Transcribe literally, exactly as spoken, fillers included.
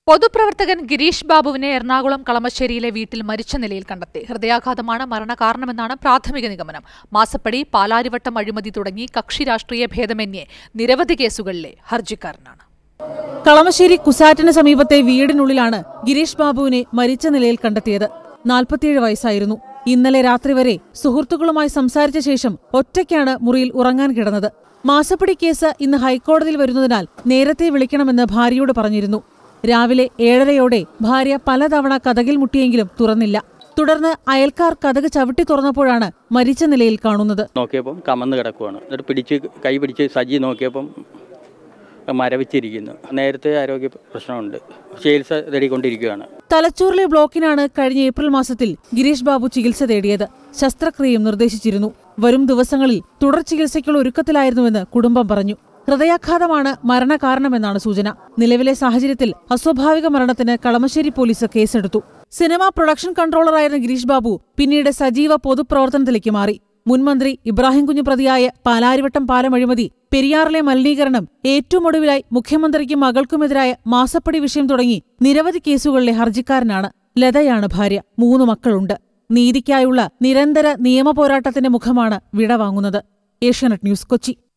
പൊതുപ്രവർത്തകൻ ഗിരീഷ് ബാബുവിനെ എറണാകുളം കളമശ്ശേരിയിലെ വീട്ടിൽ മരിച്ച നിലയിൽ കണ്ടെത്തി. ഹൃദയാഘാതമാണ് മരണകാരണമെന്നാണ് പ്രാഥമിക നിഗമനം. മാസപ്പടി, പാലാരിവട്ടം അഴിമതി തുടങ്ങി കക്ഷി രാഷ്ട്രീയ ഭേദമന്യേ നിരവധി കേസുകളിലെ ഹർജിക്കാരനാണ്. കളമശ്ശേരി കുസാറ്റിന് സമീപത്തെ വീടിനുള്ളിലാണ് ഗിരീഷ് ബാബുവിനെ മരിച്ച നിലയിൽ കണ്ടെത്തിയത്. നാൽപ്പത്തിയേഴ് വയസ്സായിരുന്നു. ഇന്നലെ രാത്രി വരെ സുഹൃത്തുക്കളുമായി സംസാരിച്ച ശേഷം ഒറ്റയ്ക്കാണ് മുറിയിൽ ഉറങ്ങാൻ കിടന്നത്. മാസപ്പടി കേസ് ഇന്ന് ഹൈക്കോടതിയിൽ വരുന്നതിനാൽ നേരത്തെ വിളിക്കണമെന്ന് ഭാര്യയോട് പറഞ്ഞിരുന്നു. രാവിലെ ഏഴരയോടെ ഭാര്യ പലതവണ കതകിൽ മുട്ടിയെങ്കിലും തുറന്നില്ല. തുടർന്ന് അയൽക്കാർ കതക് ചവിട്ടി തുറന്നപ്പോഴാണ് മരിച്ച നിലയിൽ കാണുന്നത്. നോക്കിയപ്പം കമന്ന് കിടക്കുവാണ്. എന്നിട്ട് പിടിച്ച് കൈ പിടിച്ച് സജി നോക്കിയപ്പം മരവിച്ചിരിക്കുന്നു. നേരത്തെ ആരോഗ്യ പ്രശ്നമുണ്ട്, ചികിത്സ തേടിക്കൊണ്ടിരിക്കുകയാണ്. തലച്ചോറിലെ ബ്ലോക്കിനാണ് കഴിഞ്ഞ ഏപ്രിൽ മാസത്തിൽ ഗിരീഷ് ബാബു ചികിത്സ തേടിയത്. ശസ്ത്രക്രിയയും നിർദ്ദേശിച്ചിരുന്നു. വരും ദിവസങ്ങളിൽ തുടർ ചികിത്സയ്ക്കുള്ള ഒരുക്കത്തിലായിരുന്നുവെന്ന് കുടുംബം പറഞ്ഞു. ഹൃദയാഘാതമാണ് മരണകാരണമെന്നാണ് സൂചന. നിലവിലെ സാഹചര്യത്തിൽ അസ്വാഭാവിക മരണത്തിന് കളമശ്ശേരി പോലീസ് കേസെടുത്തു. സിനിമാ പ്രൊഡക്ഷൻ കൺട്രോളറായിരുന്ന ഗിരീഷ് ബാബു പിന്നീട് സജീവ പൊതുപ്രവർത്തനത്തിലേക്ക് മാറി. മുൻമന്ത്രി ഇബ്രാഹിം കുഞ്ഞ് പ്രതിയായ പാലാരിവട്ടം പാലം അഴിമതി, പെരിയാറിലെ മലിനീകരണം, ഏറ്റവും ഒടുവിലായി മുഖ്യമന്ത്രിക്കും മകൾക്കുമെതിരായ മാസപ്പടി വിഷയം തുടങ്ങി നിരവധി കേസുകളിലെ ഹർജിക്കാരനാണ്. ലതയാണ് ഭാര്യ. മൂന്ന് മക്കളുണ്ട്. നീതിക്കായുള്ള നിരന്തര നിയമപോരാട്ടത്തിന്റെ മുഖമാണ് വിടവാങ്ങുന്നത്. ഏഷ്യാനെറ്റ് ന്യൂസ്, കൊച്ചി.